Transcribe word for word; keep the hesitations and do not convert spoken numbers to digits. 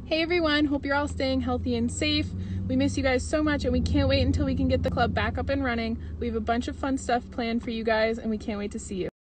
Hey everyone, hope you're all staying healthy and safe. We miss you guys so much and we can't wait until we can get the club back up and running. We have a bunch of fun stuff planned for you guys and we can't wait to see you.